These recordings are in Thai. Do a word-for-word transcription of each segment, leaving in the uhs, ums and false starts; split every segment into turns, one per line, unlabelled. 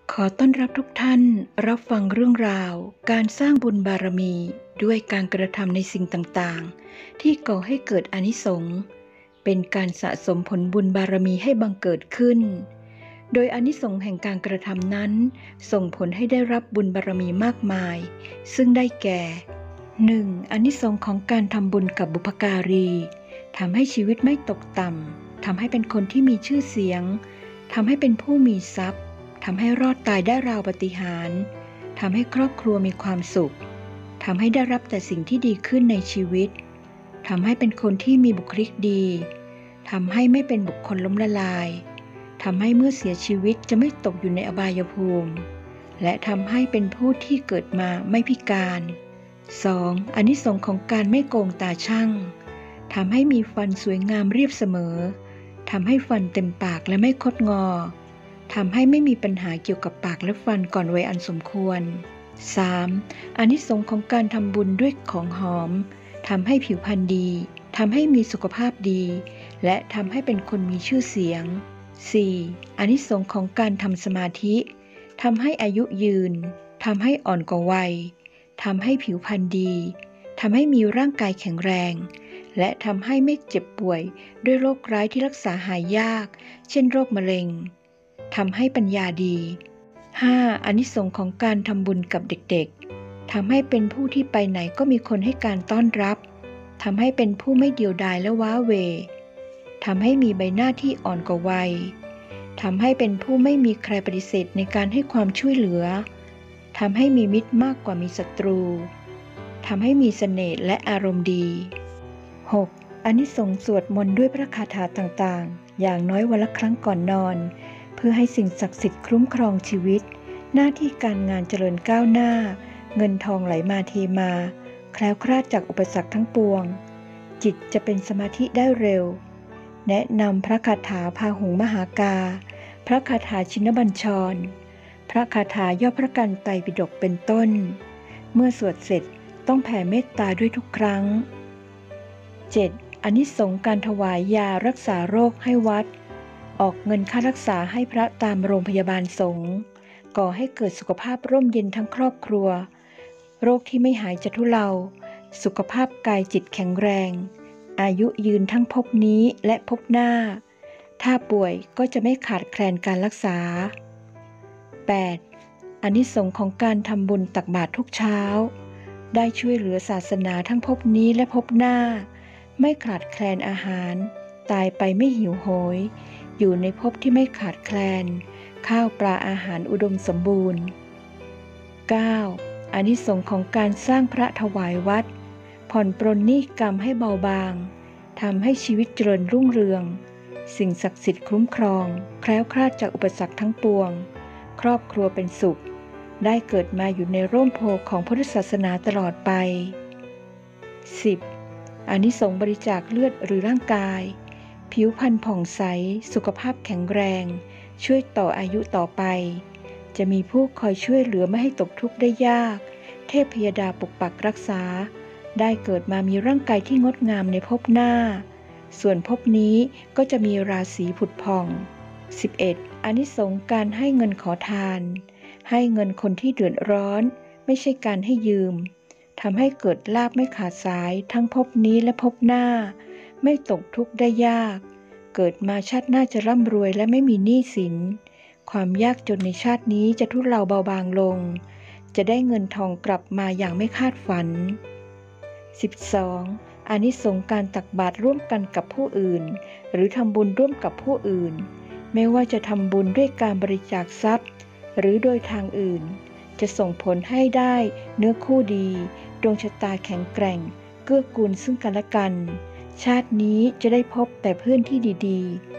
ขอต้อนรับทุกท่านรับฟังเรื่องราวการสร้างบุญบารมีด้วยการกระทำในสิ่งต่างๆที่ก่อให้เกิดอานิสงส์เป็นการสะสมผลบุญบารมีให้บังเกิดขึ้นโดยอานิสงส์แห่งการกระทำนั้นส่งผลให้ได้รับบุญบารมีมากมายซึ่งได้แก่ หนึ่ง. อานิสงส์ของการทำบุญกับบุพการีทำให้ชีวิตไม่ตกต่ำทำให้เป็นคนที่มีชื่อเสียงทำให้เป็นผู้มีทรัพย์ทำให้รอดตายได้ราวปาฏิหาริย์ทำให้ครอบครัวมีความสุขทำให้ได้รับแต่สิ่งที่ดีขึ้นในชีวิตทำให้เป็นคนที่มีบุคลิกดีทำให้ไม่เป็นบุคคลล้มละลายทำให้เมื่อเสียชีวิตจะไม่ตกอยู่ในอบายภูมิและทำให้เป็นผู้ที่เกิดมาไม่พิการ สอง. อานิสงส์ของการไม่โกงตาช่างทำให้มีฟันสวยงามเรียบเสมอทำให้ฟันเต็มปากและไม่คดงอทำให้ไม่มีปัญหาเกี่ยวกับปากและฟันก่อนวัยอันสมควร สาม. อานิสงส์ของการทำบุญด้วยของหอมทำให้ผิวพรรณดีทำให้มีสุขภาพดีและทำให้เป็นคนมีชื่อเสียง สี่. อานิสงส์ของการทำสมาธิทำให้อายุยืนทำให้อ่อนกว่าวัยทำให้ผิวพรรณดีทำให้มีร่างกายแข็งแรงและทำให้ไม่เจ็บป่วยด้วยโรคร้ายที่รักษาหายยากเช่นโรคมะเร็งทำให้ปัญญาดี ห้า. อานิสงส์ของการทำบุญกับเด็กๆทำให้เป็นผู้ที่ไปไหนก็มีคนให้การต้อนรับทำให้เป็นผู้ไม่เดียวดายและว้าเหวทำให้มีใบหน้าที่อ่อนกว่าวัยทำให้เป็นผู้ไม่มีใครปฏิเสธในการให้ความช่วยเหลือทำให้มีมิตรมากกว่ามีศัตรูทำให้มีเสน่ห์และอารมณ์ดี หก. อานิสงส์สวดมนต์ด้วยพระคาถาต่างๆอย่างน้อยวันละครั้งก่อนนอนเพื่อให้สิ่งศักดิ์สิทธิ์คุ้มครองชีวิตหน้าที่การงานเจริญก้าวหน้าเงินทองไหลมาเทมาแคล้วคลาดจากอุปสรรคทั้งปวงจิตจะเป็นสมาธิได้เร็วแนะนำพระคาถาพาหุงมหากาพระคาถาชินบัญชรพระคาถาย่อพระกันไตรปิฎกเป็นต้นเมื่อสวดเสร็จต้องแผ่เมตตาด้วยทุกครั้ง เจ็ด. อานิสงส์การถวายยารักษาโรคให้วัดออกเงินค่ารักษาให้พระตามโรงพยาบาลสงฆ์ก่อให้เกิดสุขภาพร่มเย็นทั้งครอบครัวโรคที่ไม่หายจะทุเลาสุขภาพกายจิตแข็งแรงอายุยืนทั้งภพนี้และภพหน้าถ้าป่วยก็จะไม่ขาดแคลนการรักษา แปด. อานิสงส์ของการทำบุญตักบาตรทุกเช้าได้ช่วยเหลือศาสนาทั้งภพนี้และภพหน้าไม่ขาดแคลนอาหารตายไปไม่หิวโหยอยู่ในภพที่ไม่ขาดแคลนข้าวปลาอาหารอุดมสมบูรณ์ เก้า. อานิสงส์ของการสร้างพระถวายวัดผ่อนปรนหนี้กรรมให้เบาบางทำให้ชีวิตเจริญรุ่งเรืองสิ่งศักดิ์สิทธิ์คุ้มครองแคล้วคลาดจากอุปสรรคทั้งปวงครอบครัวเป็นสุขได้เกิดมาอยู่ในร่มโพธิ์ของพุทธศาสนาตลอดไป สิบ. อานิสงส์บริจาคเลือดหรือร่างกายผิวพรรณผ่องใสสุขภาพแข็งแรงช่วยต่ออายุต่อไปจะมีผู้คอยช่วยเหลือไม่ให้ตกทุกข์ได้ยากเทพพยดาปกปักรักษาได้เกิดมามีร่างกายที่งดงามในภพหน้าส่วนภพนี้ก็จะมีราศีผุดผ่อง สิบเอ็ด. อานิสงส์การให้เงินขอทานให้เงินคนที่เดือดร้อนไม่ใช่การให้ยืมทำให้เกิดลาภไม่ขาดสายทั้งภพนี้และภพหน้าไม่ตกทุกข์ได้ยากเกิดมาชาติหน้าจะร่ำรวยและไม่มีหนี้สินความยากจนในชาตินี้จะทุเลาเบาบางลงจะได้เงินทองกลับมาอย่างไม่คาดฝัน สิบสอง. อานิสงส์การตักบาตรร่วมกันกับผู้อื่นหรือทำบุญร่วมกับผู้อื่นไม่ว่าจะทำบุญด้วยการบริจาคทรัพย์หรือโดยทางอื่นจะส่งผลให้ได้เนื้อคู่ดีดวงชะตาแข็งแกร่งเกื้อกูลซึ่งกันและกันชาตินี้จะได้พบแต่เพื่อนที่ดี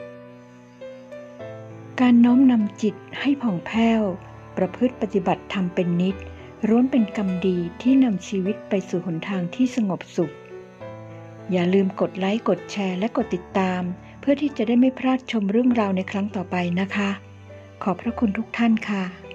ๆการน้อมนำจิตให้ผ่องแผ้วประพฤติปฏิบัติธรรมเป็นนิจล้วนเป็นกรรมดีที่นำชีวิตไปสู่หนทางที่สงบสุขอย่าลืมกดไลค์กดแชร์และกดติดตามเพื่อที่จะได้ไม่พลาดชมเรื่องราวในครั้งต่อไปนะคะขอบพระคุณทุกท่านค่ะ